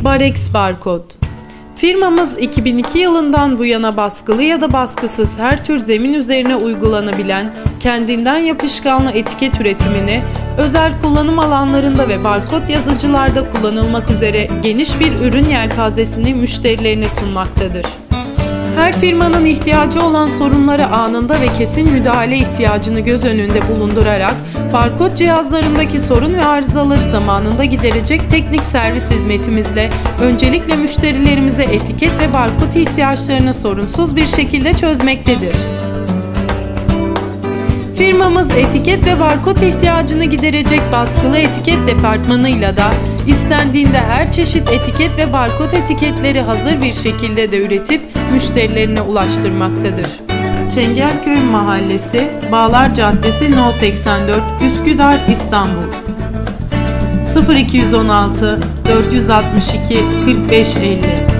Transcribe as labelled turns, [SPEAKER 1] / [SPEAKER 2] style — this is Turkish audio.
[SPEAKER 1] Varex Barkod. Firmamız 2002 yılından bu yana baskılı ya da baskısız her tür zemin üzerine uygulanabilen, kendinden yapışkanlı etiket üretimini, özel kullanım alanlarında ve barkod yazıcılarda kullanılmak üzere geniş bir ürün yelpazesini müşterilerine sunmaktadır. Her firmanın ihtiyacı olan sorunlara anında ve kesin müdahale ihtiyacını göz önünde bulundurarak, barkod cihazlarındaki sorun ve arızaları zamanında giderecek teknik servis hizmetimizle öncelikle müşterilerimize etiket ve barkod ihtiyaçlarını sorunsuz bir şekilde çözmektedir. Firmamız etiket ve barkod ihtiyacını giderecek baskılı etiket departmanıyla da istendiğinde her çeşit etiket ve barkod etiketleri hazır bir şekilde de üretip müşterilerine ulaştırmaktadır. Çengelköy Mahallesi, Bağlar Caddesi No 84, Üsküdar, İstanbul. 0216 462 4550